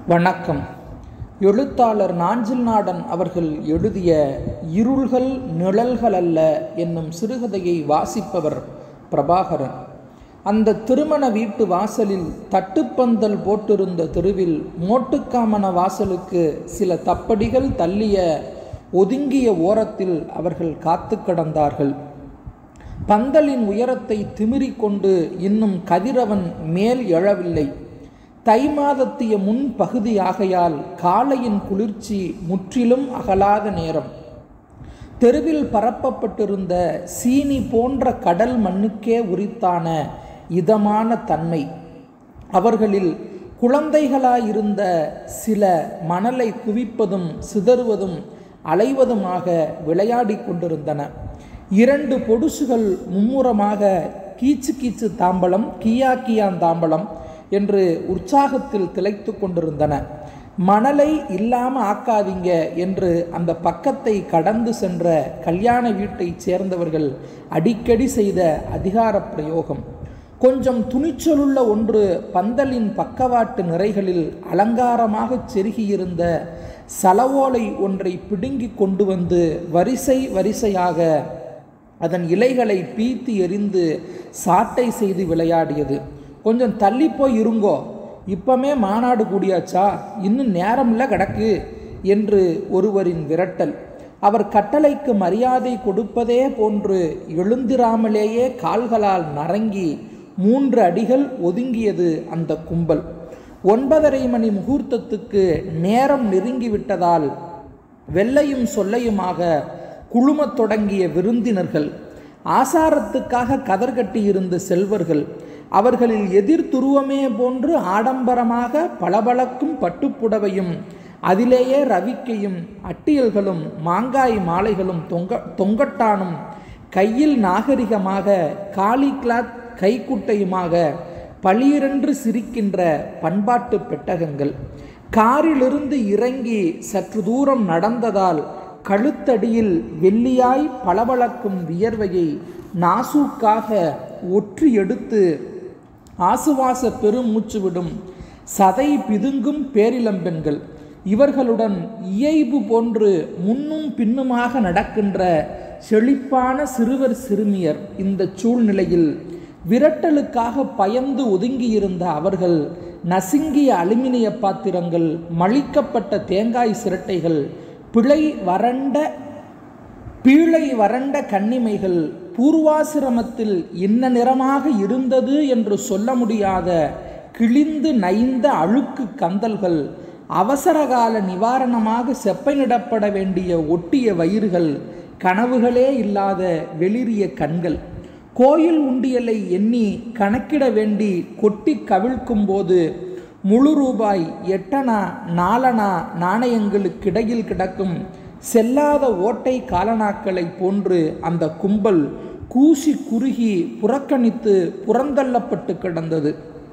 வணக்கம். எழுத்தாளர் நாஞ்சில்நாடன் அவர்கள் எழுதிய இருள்கள் நிழல்கள் அல்ல என்னும் சிறுகதையை வாசிப்பவர் பிரபாகரன். அந்த திருமண வீட்டு வாசலில் தட்டுப்பந்தல் போட்டிருந்த தெருவில் மோட்டுக்காமன வாசலுக்கு சில தப்படிகள் தள்ளிய ஒதுங்கிய ஓரத்தில் அவர்கள் காத்து கிடந்தார்கள். பந்தலின் உயரத்தை திமிரிக்கொண்டு இன்னும் கதிரவன் மேல் எழவில்லை. தை மாதத்திய முன் பகுதி ஆகையால் காலையின் குளிர்ச்சி முற்றிலும் அகலாத நேரம். தெருவில் பரப்பப்பட்டிருந்த சீனி போன்ற கடல் மண்ணுக்கே உரித்தான இதமான தன்மை. அவர்களில் குழந்தைகளாயிருந்த சில மணலை குவிப்பதும் சிதறுவதும் அலைவதுமாக விளையாடி கொண்டிருந்தன. 2 பொடுசுகள் மும்முரமாக கீச்சு கீச்சு தாம்பலம், கியா கியான் தாம்பலம் என்று உற்சாகத்தில் திளைத்து கொண்டிருந்தன. மணலை இல்லாமல் ஆக்காதீங்க என்று அந்த பக்கத்தை கடந்து சென்ற கல்யாண வீட்டைச் சேர்ந்தவர்கள் அடிக்கடி செய்த அதிகார பிரயோகம். கொஞ்சம் துணிச்சலுள்ள ஒன்று பந்தலின் பக்கவாட்டு நிறைகளில் அலங்காரமாக செருகியிருந்த சலவோலை ஒன்றை பிடுங்கி கொண்டு வந்து வரிசை வரிசையாக அதன் இலைகளை பீத்து எறிந்து சாட்டை செய்து விளையாடியது. கொஞ்சம் தள்ளி போய் இருங்கோ, இப்பமே மாநாடு கூடியாச்சா, இன்னும் நேரமில்ல கிடக்கு என்று ஒருவரின் விரட்டல். அவர் கட்டளைக்கு மரியாதை கொடுப்பதே போன்று எழுந்திராமலேயே கால்களால் நரங்கி 3 அடிகள் ஒதுங்கியது அந்த கும்பல். 9:30 மணி முகூர்த்தத்துக்கு நேரம் நெருங்கிவிட்டதால் வெள்ளையும் சொல்லையுமாக குழுமத் தொடங்கிய விருந்தினர்கள், ஆசாரத்துக்காக கதர்கட்டியிருந்த செல்வர்கள், அவர்களில் எதிர்துருவமே போன்று ஆடம்பரமாக பளபளக்கும் பட்டுப்புடவையும் அதிலேயே ரவிக்கையும் அட்டியல்களும் மாங்காய் மாலைகளும் தொங்கட்டானும் கையில் நாகரிகமாக காலி கிளாத் கைக்குட்டையுமாக பளிரென்று சிரிக்கின்ற பண்பாட்டு பெட்டகங்கள். காரிலிருந்து இறங்கி சற்று தூரம் நடந்ததால் கழுத்தடியில் வெள்ளியாய் பளபளக்கும் வியர்வையை நாசூக்காக ஒற்றி எடுத்து ஆசுவாச பெருமூச்சு விடும் சதை பிதுங்கும் பேரிளம்பெண்கள். இவர்களுடன் இயைபு போன்று முன்னும் பின்னுமாக நடக்கின்ற செழிப்பான சிறுவர் சிறுமியர். இந்த சூழ்நிலையில் விரட்டலுக்காக பயந்து ஒதுங்கியிருந்த அவர்கள் நசுங்கிய அலுமினிய பாத்திரங்கள், மழிக்கப்பட்ட தேங்காய் சிரட்டைகள், பீழை வறண்ட கன்னிமைகள், பூர்வாசிரமத்தில் இன்ன நிறமாக இருந்தது என்று சொல்ல முடியாத கிழிந்து நைந்த அழுக்கு கந்தல்கள், அவசரகால நிவாரணமாக செப்பனிடப்பட வேண்டிய ஒட்டிய வயிறுகள், கனவுகளே இல்லாத வெளிரிய கண்கள், கோயில் உண்டியலை எண்ணி கணக்கிட வேண்டி கொட்டி கவிழ்க்கும் போது முழு ரூபாய் 8 4 நாணயங்களுக்கிடையில் கிடக்கும் செல்லாத ஓட்டை காலனாக்களை போன்று அந்த கும்பல் கூசி குறுகி புறக்கணித்து புறந்தள்ளப்பட்டு கிடந்தது.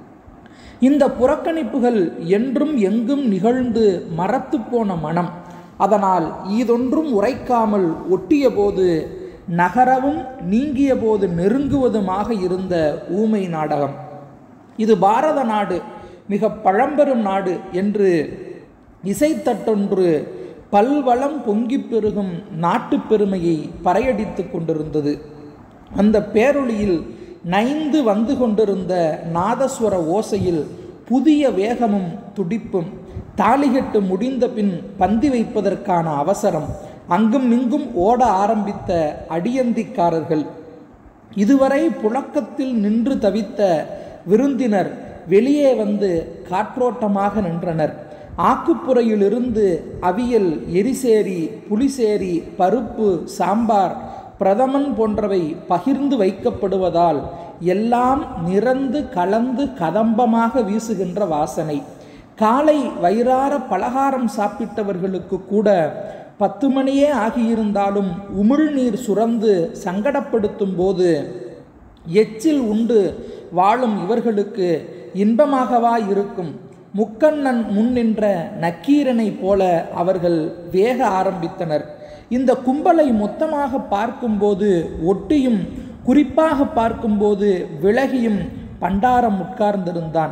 இந்த புறக்கணிப்புகள் என்றும் எங்கும் நிகழ்ந்து மரத்து போன மனம். அதனால் ஈதொன்றும் உரைக்காமல் ஒட்டிய போது நகரவும் நீங்கிய போது நெருங்குவதுமாக இருந்த ஊமை நாடகம். இது பாரத நாடு, மிக பழம்பெரும் நாடு என்று இசைத்தட்டொன்று பல்வளம் பொங்கி பெருகும் நாட்டு பெருமையை பறையடித்து கொண்டிருந்தது. அந்த பேரொளியில் நைந்து வந்து கொண்டிருந்த நாதஸ்வர ஓசையில் புதிய வேகமும் துடிப்பும், தாலிகட்டு முடிந்த பின் பந்தி வைப்பதற்கான அவசரம், அங்கும் இங்கும் ஓட ஆரம்பித்த அடியந்திக்காரர்கள், இதுவரை புழக்கத்தில் நின்று தவித்த விருந்தினர் வெளியே வந்து காற்றோட்டமாக நின்றனர். ஆக்குப்புறையிலிருந்து அவியல், எரிசேரி, புளிசேரி, பருப்பு, சாம்பார், பிரதமன் போன்றவை பகிர்ந்து வைக்கப்படுவதால் எல்லாம் நிறந்து கலந்து கதம்பமாக வீசுகின்ற வாசனை. காலை வயிறார பலகாரம் சாப்பிட்டவர்களுக்கு கூட 10 மணியே ஆகியிருந்தாலும் உமிழ்நீர் சுரந்து சங்கடப்படுத்தும் போது எச்சில் உண்டு வாழும் இவர்களுக்கு இன்பமாகவா இருக்கும்? முக்கண்ணன் முன் நின்ற நக்கீரனை போல அவர்கள் வேக ஆரம்பித்தனர். இந்த கும்பலை மொத்தமாக பார்க்கும்போது ஒட்டியும், குறிப்பாக பார்க்கும்போது விலகியும் பண்டாரம் உட்கார்ந்திருந்தான்.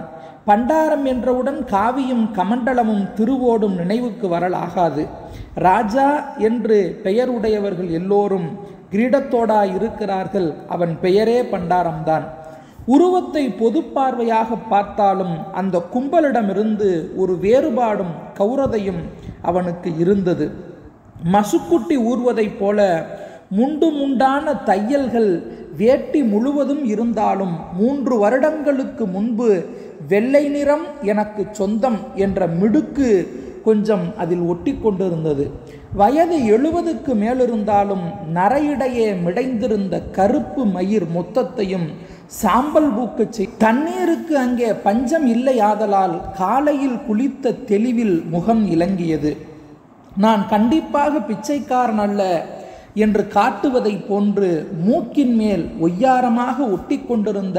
பண்டாரம் என்றவுடன் காவியும் கமண்டலமும் திருவோடும் நினைவுக்கு வரலாகாது. ராஜா என்று பெயருடையவர்கள் எல்லோரும் கிரீடத்தோடா இருக்கிறார்கள். அவன் பெயரே பண்டாரம்தான். உருவத்தை பொது பார்வையாக பார்த்தாலும் அந்த கும்பலிடமிருந்து ஒரு வேறுபாடும் கௌரதையும் அவனுக்கு இருந்தது. மசுக்குட்டி ஊர்வதைப் போல முண்டு முண்டான தையல்கள் வேட்டி முழுவதும் இருந்தாலும் 3 வருடங்களுக்கு முன்பு வெள்ளை நிறம் எனக்கு சொந்தம் என்ற மிடுக்கு கொஞ்சம் அதில் ஒட்டி கொண்டிருந்தது. வயது 70க்கு மேலிருந்தாலும் நரையிடையே மிடைந்திருந்த கருப்பு மயிர் மொத்தத்தையும் சாம்பல் பூக்க தண்ணீருக்கு அங்கே பஞ்சம் இல்லை ஆதலால் காலையில் குளித்த தெளிவில் முகம் இலங்கியது. நான் கண்டிப்பாக பிச்சைக்காரன் அல்ல என்று காட்டுவதை போன்று மூக்கின் மேல் ஒய்யாரமாக ஒட்டி கொண்டிருந்த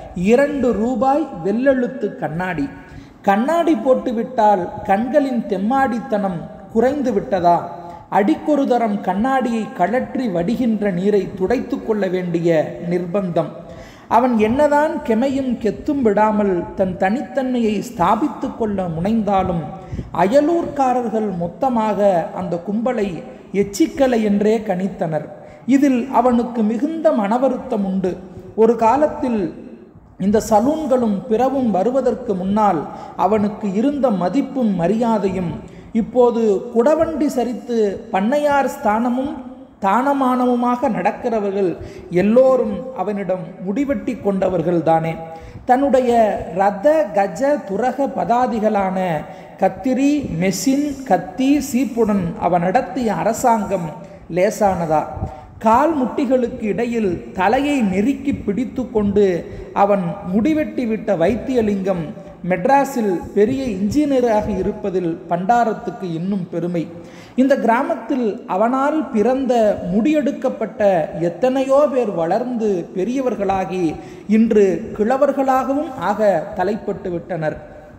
2 ரூபாய் வெள்ளெழுத்து கண்ணாடி. கண்ணாடி போட்டுவிட்டால் கண்களின் தெம்மாடித்தனம் குறைந்து விட்டதா? அடிக்கொரு தரம் கண்ணாடியை கழற்றி வடிகின்ற நீரை துடைத்து கொள்ள வேண்டிய நிர்பந்தம். அவன் என்னதான் கெமையும் கெத்தும் விடாமல் தன் தனித்தன்மையை ஸ்தாபித்து கொள்ள முனைந்தாலும் அயலூர்காரர்கள் மொத்தமாக அந்த கும்பலை எச்சிக்கலை என்றே கணித்தனர். இதில் அவனுக்கு மிகுந்த மனவருத்தம் உண்டு. ஒரு காலத்தில் இந்த சலூன்களும் பிறவும் வருவதற்கு முன்னால் அவனுக்கு இருந்த மதிப்பும் மரியாதையும் இப்போது குடவண்டி சரித்து பண்ணையார் ஸ்தானமும் தானமானவுமாக நடக்கிறவர்கள் எல்லோரும் அவனிடம் முடிவெட்டி கொண்டவர்கள் தானே. தன்னுடைய ரத கஜ துரக பதாதிகளான கத்திரி, மெஷின், கத்தி, சீப்புடன் அவன் நடத்திய அரசாங்கம் லேசானதா? கால் முட்டிகளுக்கு இடையில் தலையை நெருக்கி பிடித்து கொண்டு அவன் முடிவெட்டி விட்ட வைத்தியலிங்கம் மெட்ராஸில் பெரிய இன்ஜினியராக இருப்பதில் பண்டாரத்துக்கு இன்னும் பெருமை. இந்த கிராமத்தில் அவனால் பிறந்த முடியெடுக்கப்பட்ட எத்தனையோ பேர் வளர்ந்து பெரியவர்களாகி இன்று கிழவர்களாகவும் ஆக தலைப்பட்டு விட்டனர்.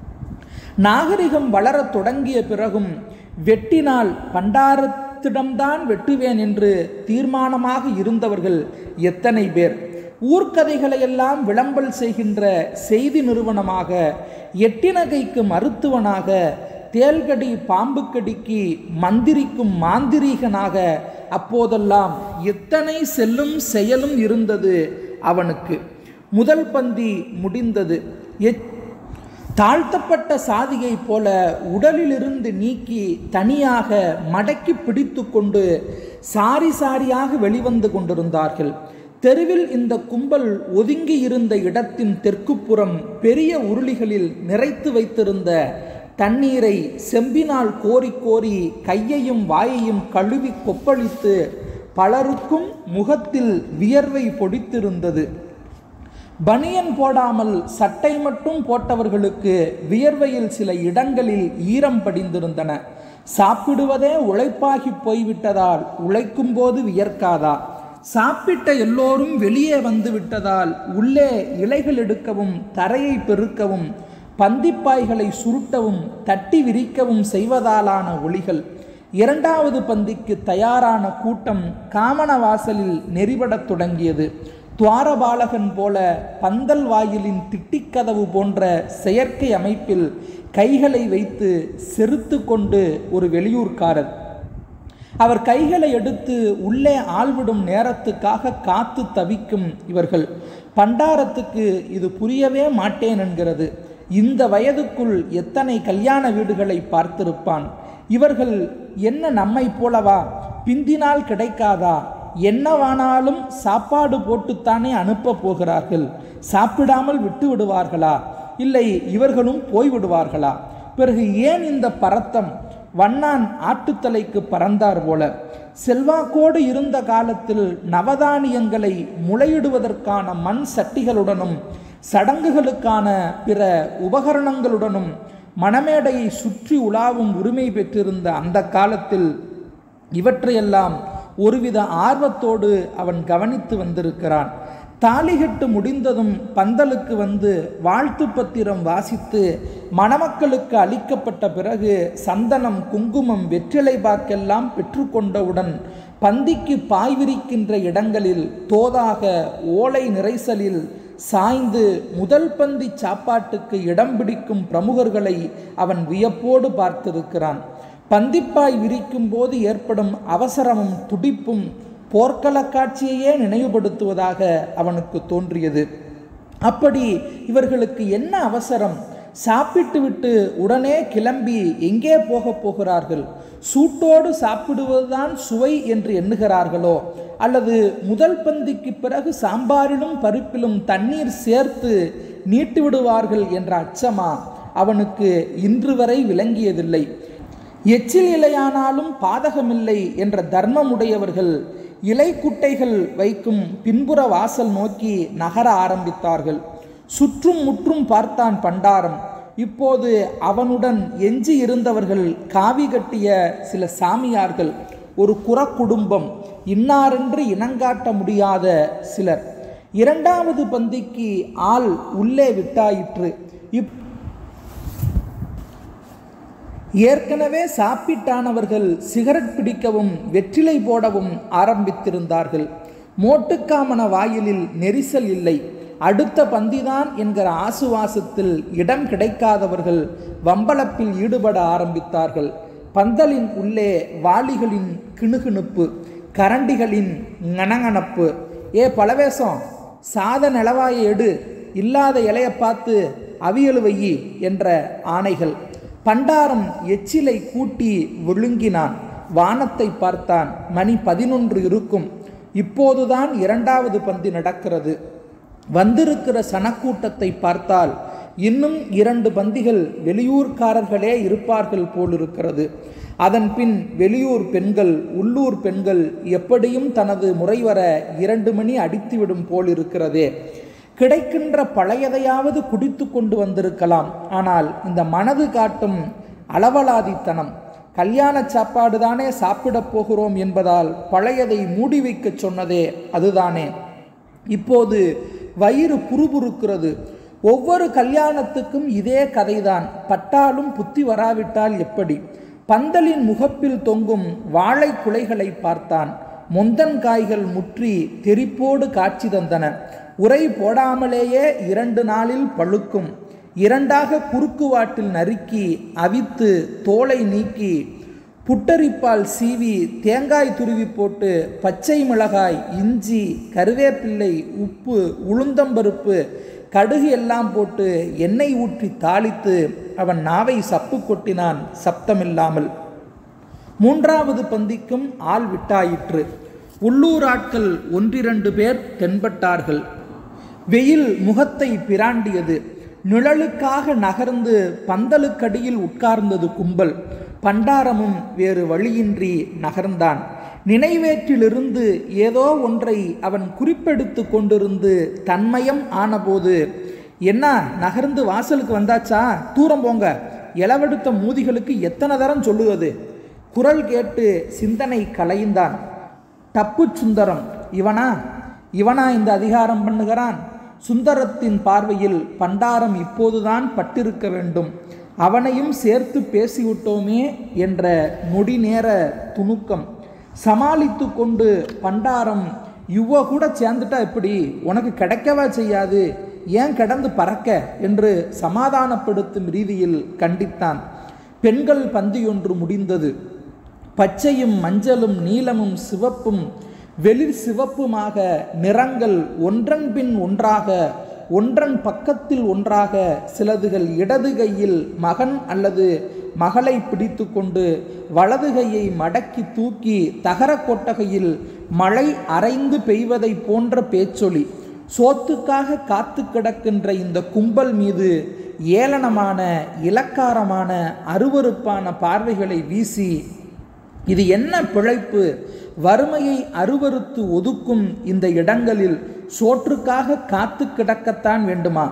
நாகரிகம் வளரத் தொடங்கிய பிறகும் வெட்டினால் பண்டாரத்திடம்தான் வெட்டுவேன் என்று தீர்மானமாக இருந்தவர்கள் எத்தனை பேர்! ஊர்க்கதைகளையெல்லாம் விளம்பல் செய்கின்ற செய்தி நிறுவனமாக, எட்டினகைக்கு மருத்துவனாக, தேல்கடி பாம்புக்கடிக்கு மந்திரிக்கும் மாந்திரீகனாக அப்போதெல்லாம் எத்தனை செல்லும் செயலும் இருந்தது அவனுக்கு. முதல் பந்தி முடிந்தது. தாழ்த்தப்பட்ட சாதியை போல உடலிலிருந்து நீக்கி தனியாக மடக்கி பிடித்து கொண்டு சாரி சாரியாக வெளிவந்து கொண்டிருந்தார்கள். தெருவில் இந்த கும்பல் ஒதுங்கி இருந்த இடத்தின் தெற்குப்புறம் பெரிய உருளிகளில் நிறைத்து வைத்திருந்த தண்ணீரை செம்பினால் கோரி கோரி கையையும் வாயையும் கழுவி கொப்பளித்து பலருக்கும் முகத்தில் வியர்வை பொடித்திருந்தது. பனியன் போடாமல் சட்டை மட்டும் போட்டவர்களுக்கு வியர்வையில் சில இடங்களில் ஈரம் படிந்திருந்தன. சாப்பிடுவதே உழைப்பாகி போய்விட்டதால் உழைக்கும் போது வியர்க்காதா? சாப்பிட்ட எல்லோரும் வெளியே வந்து விட்டதால் உள்ளே இலைகள் எடுக்கவும் தரையை பெருக்கவும் பந்திப்பாய்களை சுருட்டவும் தட்டி விரிக்கவும் செய்வதாலான ஒளிகள். 2வது பந்திக்கு தயாரான கூட்டம் காமன வாசலில் நெறிபடத் தொடங்கியது. துவாரபாலகன் போல பந்தல் வாயிலின் திட்டிக்கதவு போன்ற செயற்கை அமைப்பில் கைகளை வைத்து செருத்து கொண்டு ஒரு வெளியூர்காரர். அவர் கைகளை எடுத்து உள்ளே ஆள்விடும் நேரத்துக்காக காத்து தவிக்கும் இவர்கள். பண்டாரத்துக்கு இது புரியவே மாட்டேன் என்கிறது. இந்த வயதுக்குள் எத்தனை கல்யாண வீடுகளை பார்த்திருப்பான். இவர்கள் என்ன நம்மை போலவா? பிந்தினால் கிடைக்காதா? என்னவானாலும் சாப்பாடு போட்டுத்தானே அனுப்ப போகிறார்கள். சாப்பிடாமல் விட்டு விடுவார்களா? இல்லை இவர்களும் போய்விடுவார்களா? பிறகு ஏன் இந்த பரத்தம்? வண்ணான் ஆட்டுத்தலைக்கு பறந்தார் போல. செல்வாக்கோடு இருந்த காலத்தில் நவதானியங்களை முளையிடுவதற்கான மண் சட்டிகளுடனும் சடங்குகளுக்கான பிற உபகரணங்களுடனும் மணமேடையை சுற்றி உலாவும் உரிமை பெற்றிருந்த அந்த காலத்தில் இவற்றையெல்லாம் ஒருவித ஆர்வத்தோடு அவன் கவனித்து வந்திருக்கிறான். தாலிகட்டு முடிந்ததும் பந்தலுக்கு வந்து வாழ்த்து பத்திரம் வாசித்து மணமக்களுக்கு அளிக்கப்பட்ட பிறகு சந்தனம், குங்குமம், வெற்றிலை பாக்கெல்லாம் பெற்றுக்கொண்டவுடன் பந்திக்கு பாய் விரிக்கின்ற இடங்களில் தோதாக ஓலை நிறைசலில் சாய்ந்து முதல் பந்தி சாப்பாட்டுக்கு இடம் பிடிக்கும் பிரமுகர்களை அவன் வியப்போடு பார்த்திருக்கிறான். பந்திப்பாய் விரிக்கும் போது ஏற்படும் அவசரமும் துடிப்பும் போர்க்கள காட்சியையே நினைவுபடுத்துவதாக அவனுக்கு தோன்றியது. அப்படி இவர்களுக்கு என்ன அவசரம்? சாப்பிட்டு விட்டு உடனே கிளம்பி எங்கே போகிறார்கள்? சூட்டோடு சாப்பிடுவதுதான் சுவை என்று எண்ணுகிறார்களோ, அல்லது முதல் பந்திக்கு பிறகு சாம்பாரிலும் பருப்பிலும் தண்ணீர் சேர்த்து நீட்டு விடுவார்கள் என்ற அச்சமா? அவனுக்கு இன்று வரை விளங்கியதில்லை. எச்சில் இலையானாலும் பாதகமில்லை என்ற தர்மமுடையவர்கள் இலை குட்டைகள் வைக்கும் பின்புற வாசல் நோக்கி நகர ஆரம்பித்தார்கள். சுற்றும் முற்றும் பார்த்தான் பண்டாரம். இப்போது அவனுடன் எஞ்சி இருந்தவர்கள் காவி கட்டிய சில சாமியார்கள், ஒரு குறக்குடும்பம், இன்னாரென்று இனங்காட்ட முடியாத சிலர். இரண்டாவது பந்திக்கு ஆள் உள்ளே விட்டாயிற்று. ஏற்கனவே சாப்பிட்டானவர்கள் சிகரெட் பிடிக்கவும் வெற்றிலை போடவும் ஆரம்பித்திருந்தார்கள். மோட்டுக்காமன வாயிலில் நெரிசல் இல்லை. அடுத்த பந்திதான் என்கிற ஆசுவாசத்தில் இடம் கிடைக்காதவர்கள் வம்பளப்பில் ஈடுபட ஆரம்பித்தார்கள். பந்தலின் உள்ளே வாளிகளின் கிணுகிணுப்பு, கரண்டிகளின் ngணங்கணப்பு. ஏ பலவேசம், சாத நிலவாயை எடு, இல்லாத இலையை பார்த்து அவியலு வையி என்ற ஆணைகள். பண்டாரம் எச்சிலை கூட்டி விழுங்கினான். வானத்தை பார்த்தான். மணி 11 இருக்கும். இப்போதுதான் இரண்டாவது பந்தி நடக்கிறது. வந்திருக்கிற சனக்கூட்டத்தை பார்த்தால் இன்னும் 2 பந்திகள் வெளியூர்காரர்களே இருப்பார்கள் போலிருக்கிறது. அதன் பின் வெளியூர் பெண்கள், உள்ளூர் பெண்கள் எப்படியும் தனது முறைவர 2 மணி அடித்துவிடும் போலிருக்கிறதே. கிடைக்கின்ற பழையதையாவது குடித்து கொண்டு வந்திருக்கலாம். ஆனால் இந்த மனது காட்டும் அளவலாதித்தனம். கல்யாண சாப்பாடு தானே சாப்பிடப் போகிறோம் என்பதால் பழையதை மூடி வைக்க சொன்னதே அதுதானே. இப்போது வயிறு புறுபுறுக்கிறது. ஒவ்வொரு கல்யாணத்துக்கும் இதே கதைதான். பட்டாலும் புத்தி வராவிட்டால் எப்படி? பந்தலின் முகப்பில் தொங்கும் வாழை குலைகளை பார்த்தான். மொந்தன் காய்கள் முற்றி தெரிப்போடு காட்சி தந்தன. உரை போடாமலேயே 2 நாளில் பழுக்கும். 2ஆக குறுக்குவாட்டில் நறுக்கி அவித்து தோலை நீக்கி புட்டரிப்பால் சீவி தேங்காய் துருவி போட்டு பச்சை மிளகாய், இஞ்சி, கருவேப்பிள்ளை, உப்பு, உளுந்தம்பருப்பு, கடுகு எல்லாம் போட்டு எண்ணெய் ஊற்றி தாளித்து அவன் நாவை சப்பு கொட்டினான் சப்தமில்லாமல். மூன்றாவது பந்திக்கும் ஆள் விட்டாயிற்று. உள்ளூர் ஆட்கள் 1-2 பேர் தென்பட்டார்கள். வெயில் முகத்தை பிராண்டியது. நிழலுக்காக நகர்ந்து பந்தலுக்கடியில் உட்கார்ந்தது கும்பல். பண்டாரமும் வேறு வழியின்றி நகர்ந்தான். நினைவேற்றிலிருந்து ஏதோ ஒன்றை அவன் குறிப்பெடுத்து கொண்டிருந்து தன்மயம் ஆனபோது, என்ன நகர்ந்து வாசலுக்கு வந்தாச்சா? தூரம் போங்க, இளவெடுத்த மூதிகளுக்கு எத்தனை தரம் சொல்லுவது? குரல் கேட்டு சிந்தனை கலைந்தான். டப்பு சுந்தரம் இவனா இந்த அதிகாரம் பண்ணுகிறான்? சுந்தரத்தின் பார்வையில் பண்டாரம் இப்போதுதான் பட்டிருக்க வேண்டும். அவனையும் சேர்த்து பேசிவிட்டோமே என்ற நொடி நேர துணுக்கம். சமாளித்து கொண்டு பண்டாரம், இவ்வளோ கூட சேர்ந்துட்டா எப்படி? உனக்கு கிடைக்கவா செய்யாது? ஏன் கடந்து பறக்க என்று சமாதானப்படுத்தும் ரீதியில் கண்டித்தான். பெண்கள் பந்தியொன்று முடிந்தது. பச்சையும் மஞ்சளும் நீலமும் சிவப்பும் வெளிர் சிவப்புமாக நிறங்கள் ஒன்றன் பின் ஒன்றாக, ஒன்றன் பக்கத்தில் ஒன்றாக, சிலதுகள் இடது கையில் மகன் அல்லது மகளை பிடித்து கொண்டு வலது கையை மடக்கி தூக்கி தகர கொட்டகையில் மழை அரைந்து பெய்வதை போன்ற பேச்சொலி. சோத்துக்காக காத்து கிடக்கின்ற இந்த கும்பல் மீது ஏளனமான, இலக்காரமான, அருவருப்பான பார்வைகளை வீசி, இது என்ன பிழைப்பு? வறுமையை அருவருத்து ஒதுக்கும் இந்த இடங்களில் சோற்றுக்காக காத்து கிடக்கத்தான் வேண்டுமா?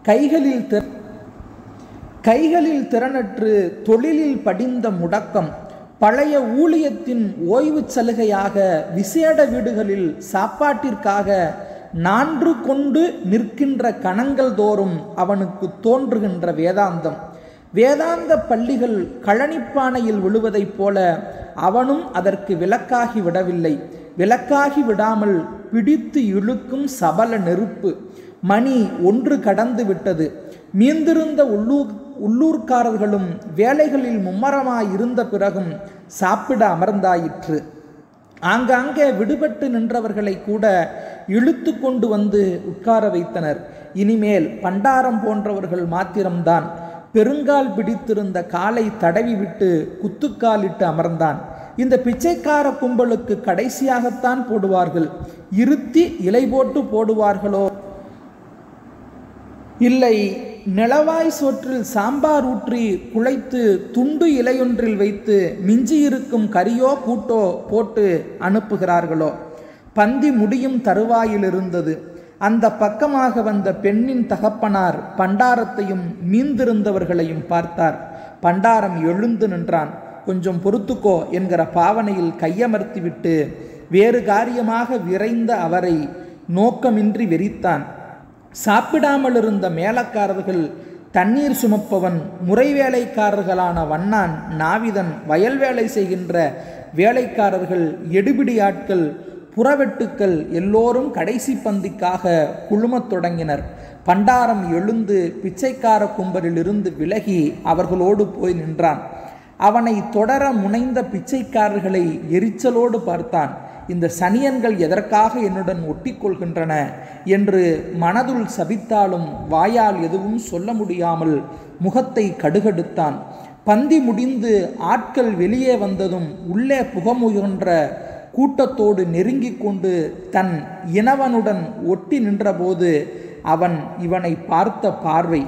கைகளில் திறனற்று தொழிலில் படிந்த முடக்கம். பழைய ஊழியத்தின் ஓய்வு சலுகையாக விசேட வீடுகளில் சாப்பாட்டிற்காக நான்று கொண்டு நிற்கின்ற கணங்கள் தோறும் அவனுக்கு தோன்றுகின்ற வேதாந்தம். வேதாந்த பள்ளிகள் கழனிப்பானையில் விழுவதைப் போல அவனும் அதற்கு விலக்காகி விடவில்லை. விலக்காகி விடாமல் பிடித்து இழுக்கும் சபல நெருப்பு. மணி 1 கடந்து விட்டது. மீந்திருந்த உள்ளூர்காரர்களும் வேலைகளில் மும்மரமாயிருந்த பிறகும் சாப்பிட அமர்ந்தாயிற்று. ஆங்காங்கே விடுபட்டு நின்றவர்களை கூட இழுத்து கொண்டு வந்து உட்கார வைத்தனர். இனிமேல் பண்டாரம் போன்றவர்கள் மாத்திரம்தான். பெருங்கால் பிடித்திருந்த காலை தடவி விட்டு குத்துக்காலிட்டு அமர்ந்தான். இந்த பிச்சைக்கார கும்பலுக்கு கடைசியாகத்தான் போடுவார்கள். இருத்தி இலை போட்டு போடுவார்களோ இல்லை நிலவாய் சோற்றில் சாம்பார் ஊற்றி குழைத்து துண்டு இலையொன்றில் வைத்து மிஞ்சியிருக்கும் கறியோ கூட்டோ போட்டு அனுப்புகிறார்களோ? பந்தி முடியும் தருவாயில் இருந்தது. அந்த பக்கமாக வந்த பெண்ணின் தகப்பனார் பண்டாரத்தையும் மீந்திருந்தவர்களையும் பார்த்தார். பண்டாரம் எழுந்து நின்றான். கொஞ்சம் பொறுத்துக்கோ என்கிற பாவனையில் கையமர்த்திவிட்டு வேறு காரியமாக விரைந்த அவரை நோக்கமின்றி வெறித்தான். சாப்பிடாமல் இருந்த மேலக்காரர்கள், தண்ணீர் சுமப்பவன், முறை வேலைக்காரர்களான வண்ணான், நாவிதன், வயல் வேலை செய்கின்ற வேலைக்காரர்கள், எடுபிடி ஆட்கள், புறவெட்டுக்கள் எல்லோரும் கடைசி பந்திக்காக குழுமத் தொடங்கினர். பண்டாரம் எழுந்து பிச்சைக்கார கும்பலிலிருந்து விலகி அவர்களோடு போய் நின்றான். அவனை தொடர முனைந்த பிச்சைக்காரர்களை எரிச்சலோடு பார்த்தான். இந்த சனியன்கள் எதற்காக என்னுடன் ஒட்டி கொள்கின்றன என்று மனதுள் சபித்தாலும் வாயால் எதுவும் சொல்ல முடியாமல் முகத்தை கடுகடுத்தான். பந்தி முடிந்து ஆட்கள் வெளியே வந்ததும் உள்ளே புகமுயன்ற கூட்டத்தோடு நெருங்கி கொண்டு தன் இனவனுடன் ஒட்டி நின்றபோது அவன் இவனை பார்த்த பார்வை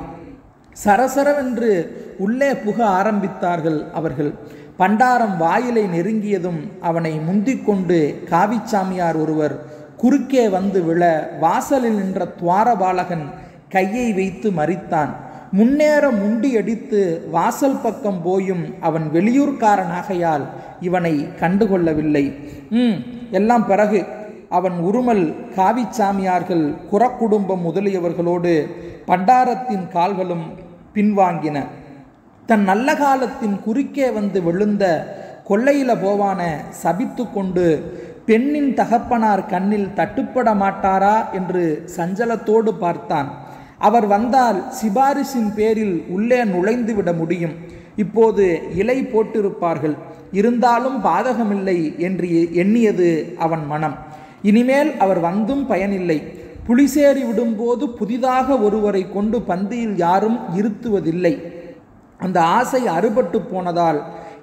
சரசரவென்று உள்ளே புக ஆரம்பித்தார்கள் அவர்கள். பண்டாரம் வாயிலை நெருங்கியதும் அவனை முந்திக்கொண்டு காவிச்சாமியார் ஒருவர் குறுக்கே வந்து விழ வாசலில் நின்ற துவாரபாலகன் கையை வைத்து மறித்தான். முன்னேற முண்டியடித்து வாசல் பக்கம் போயும் அவன் வெளியூர்காரனாகையால் இவனை கண்டுகொள்ளவில்லை. எல்லாம் பிறகு அவன் உருமல் காவிச்சாமியார்கள், குறக்குடும்பம் முதலியவர்களோடு பண்டாரத்தின் கால்களும் பின்வாங்கின. தன் நல்ல காலத்தின் குறுக்கே வந்து விழுந்த கொள்ளையில போவான சபித்து கொண்டு பெண்ணின் தகப்பனார் கண்ணில் தட்டுப்பட மாட்டாரா என்று சஞ்சலத்தோடு பார்த்தான். அவர் வந்தால் சிபாரிசின் பேரில் உள்ளே நுழைந்து விட முடியும். இப்போது இலை போட்டிருப்பார்கள். இருந்தாலும் பாதகமில்லை என்று எண்ணியது அவன் மனம். இனிமேல் அவர் வந்தும் பயனில்லை. புலிசேறி விடும்போது புதிதாக ஒருவரை கொண்டு பந்தியில் யாரும் இருத்துவதில்லை. அந்த ஆசை அறுபட்டு போனதால்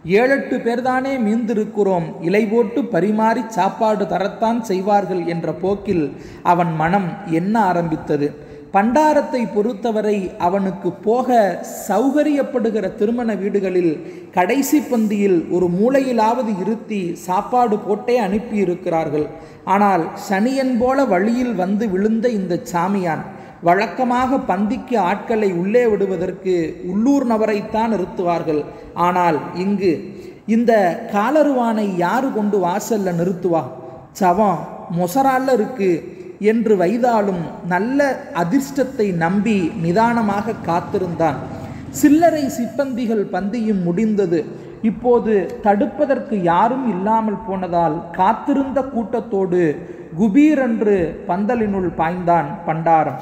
7-8 பேர்தானே மீந்திருக்கிறோம், இலை போட்டு பரிமாறி சாப்பாடு தரத்தான் செய்வார்கள் என்ற போக்கில் அவன் மனம் எண்ண ஆரம்பித்தது. பண்டாரத்தை பொறுத்தவரை அவனுக்கு போக சௌகரியப்படுகிற திருமண வீடுகளில் கடைசி பந்தியில் ஒரு மூலையிலாவது இருத்தி சாப்பாடு போட்டே அனுப்பியிருக்கிறார்கள். ஆனால் சனியன் போல வழியில் வந்து விழுந்த இந்த சாமியான் வழக்கமாக பந்திக்கு ஆட்களை உள்ளே விடுவதற்கு உள்ளூர் நபரைத்தான் நிறுத்துவார்கள். ஆனால் இங்கு இந்த காலருவானை யாரு கொண்டு வாசல்ல நிறுத்துவா? சவம் மொசரால இருக்கு என்று வைதாலும் நல்ல அதிர்ஷ்டத்தை நம்பி நிதானமாக காத்திருந்தான். சில்லறை சிப்பந்திகள் பந்தியும் முடிந்தது. இப்போது தடுப்பதற்கு யாரும் இல்லாமல் போனதால் காத்திருந்த கூட்டத்தோடு குபீரென்று பந்தலினுள் பாய்ந்தான் பண்டாரம்.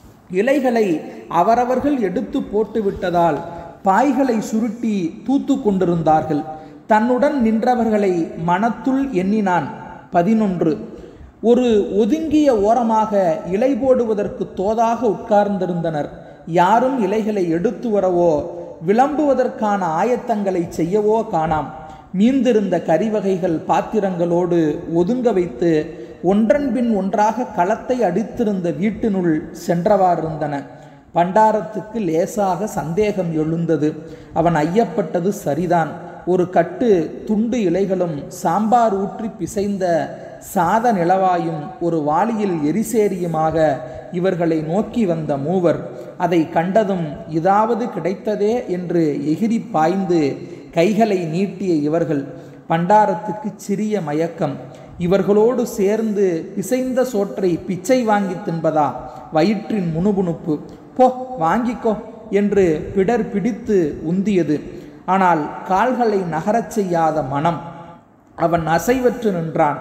இலைகளை அவரவர்கள் எடுத்து போட்டு விட்டதால் பாய்களை சுருட்டி தூத்து கொண்டிருந்தார்கள். தன்னுடன் நின்றவர்களை மனத்துள் எண்ணினான் 11. ஒரு ஒதுங்கிய ஓரமாக இலை போடுவதற்கு தோதாக உட்கார்ந்திருந்தனர். யாரும் இலைகளை எடுத்து வரவோ விளம்புவதற்கான ஆயத்தங்களை செய்யவோ காணாம். மீந்திருந்த கறிவகைகள் பாத்திரங்களோடு ஒதுங்க வைத்து ஒன்றன் பின் ஒன்றாக களத்தை அடித்திருந்த வீட்டினுள் சென்றவாறிருந்தன. பண்டாரத்துக்கு லேசாக சந்தேகம் எழுந்தது. அவன் ஐயப்பட்டது சரிதான். ஒரு கட்டு துண்டு இலைகளும் சாம்பார் ஊற்றி பிசைந்த சாத நிலவாயும் ஒரு வாளியில் எரிசேரியுமாக இவர்களை நோக்கி வந்த மூவர் அதை கண்டதும் இதாவது கிடைத்ததே என்று எகிரி பாய்ந்து கைகளை நீட்டிய இவர்கள் பண்டாரத்துக்கு சிறிய மயக்கம். இவர்களோடு சேர்ந்து பிசைந்த சோற்றை பிச்சை வாங்கி தின்பதா? வயிற்றின் முணுமுணுப்பு. போ வாங்கிக்கோ என்று பிடர் பிடித்து உந்தியது. ஆனால் கால்களை நகரச் செய்யாத மனம். அவன் அசைவற்று நின்றான்.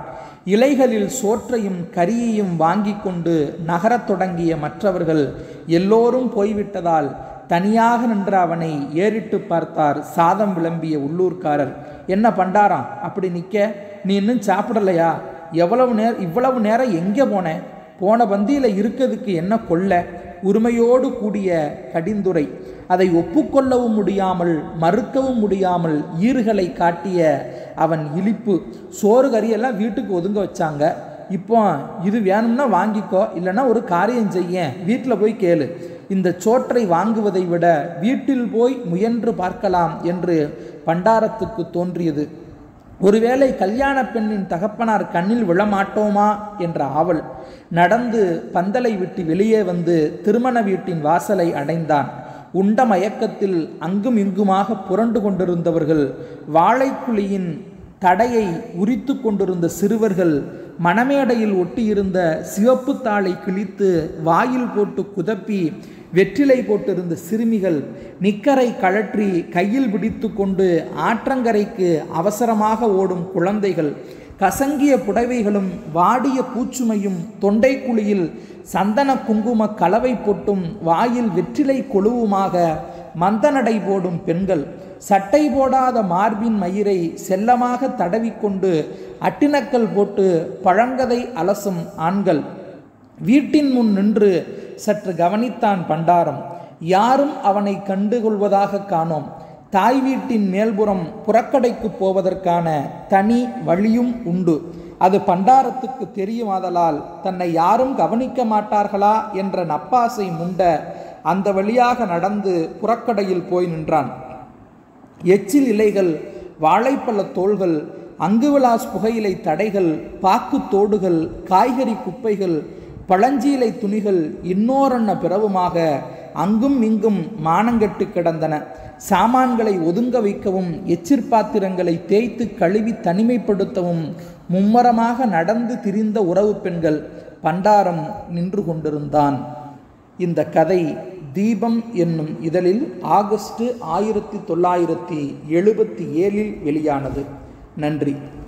இலைகளில் சோற்றையும் கரியையும் வாங்கி கொண்டு நகரத் தொடங்கிய மற்றவர்கள் எல்லோரும் போய்விட்டதால் தனியாக நின்ற அவனை ஏறிட்டு பார்த்தார் சாதம் விளம்பிய உள்ளூர்காரர். என்ன பண்டாராம் அப்படி நிற்க, நீ இன்னும் சாப்பிடலையா? இவ்வளவு நேரம் எங்கே போனேன்? போன பந்தியில் இருக்கிறதுக்கு என்ன கொள்ள? உரிமையோடு கூடிய கடிந்துரை. அதை ஒப்புக்கொள்ளவும் முடியாமல் மறுக்கவும் முடியாமல் ஈறுகளை காட்டிய அவன் இழிப்பு. சோறு கறியெல்லாம் வீட்டுக்கு ஒதுங்க வச்சாங்க, இப்போ இது வேணும்னா வாங்கிக்கோ, இல்லைன்னா ஒரு காரியம் செய்ய, வீட்டில் போய் கேளு. இந்த சோற்றை வாங்குவதை விட வீட்டில் போய் முயன்று பார்க்கலாம் என்று பண்டாரத்துக்கு தோன்றியது. ஒருவேளை கல்யாண பெண்ணின் தகப்பனார் கண்ணில் விழமாட்டோமா என்ற ஆவல். நடந்து பந்தலை விட்டு வெளியே வந்து திருமண வீட்டின் வாசலை அடைந்தான். உண்ட மயக்கத்தில் அங்கும் இங்குமாக புரண்டு கொண்டிருந்தவர்கள், வாழைக்குழியின் தடையை உரித்து கொண்டிருந்த சிறுவர்கள், மணமேடையில் ஒட்டியிருந்த சிவப்பு தாளை கிழித்து வாயில் போட்டு குதப்பி வெற்றிலை போட்டிருந்த சிறுமிகள், நிக்கரை கழற்றி கையில் பிடித்து கொண்டு ஆற்றங்கரைக்கு அவசரமாக ஓடும் குழந்தைகள், கசங்கிய புடவைகளும் வாடிய பூச்சுமையும் தொண்டைக்குழியில் சந்தன குங்கும கலவை போட்டும் வாயில் வெற்றிலை கொழுவுமாக மந்தநடை போடும் பெண்கள், சட்டை போடாத மார்பின் மயிரை செல்லமாக தடவிக்கொண்டு அட்டினக்கல் போட்டு பழங்கதை அலசும் ஆண்கள். வீட்டின் முன் நின்று சற்று கவனித்தான் பண்டாரம். யாரும் அவனை கண்டுகொள்வதாக காணோம். தாய் வீட்டின் மேல்புறம் புறக்கடைக்கு போவதற்கான தனி வழியும் உண்டு. அது பண்டாரத்துக்கு தெரியுமாதலால் தன்னை யாரும் கவனிக்க மாட்டார்களா என்ற நப்பாசை முண்ட அந்த வழியாக நடந்து புறக்கடையில் போய் நின்றான். எச்சில் இலைகள், வாழைப்பழ தோள்கள், அங்குவிலாஸ் புகையிலை தடைகள், பாக்கு தோடுகள், காய்கறி குப்பைகள், பழஞ்சீலை துணிகள் இன்னோரன்ன பிறவுமாக அங்கும் இங்கும் மானங்கெட்டு கிடந்தன. சாமான்களை ஒதுங்க வைக்கவும் எச்சிற்பாத்திரங்களை தேய்த்து கழுவி தனிமைப்படுத்தவும் மும்மரமாக நடந்து திரிந்த உறவு பெண்கள். பண்டாரம் நின்று கொண்டிருந்தான். இந்த கதை தீபம் என்னும் இதழில் ஆகஸ்ட் 1977 வெளியானது. நன்றி.